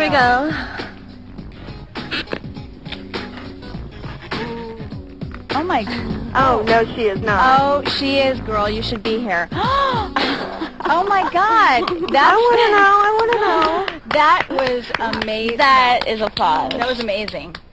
we go. Oh my. Oh, no, she is not. Oh, she is, girl. You should be here. Oh my God. I want to know. That was amazing. That is applause. That was amazing.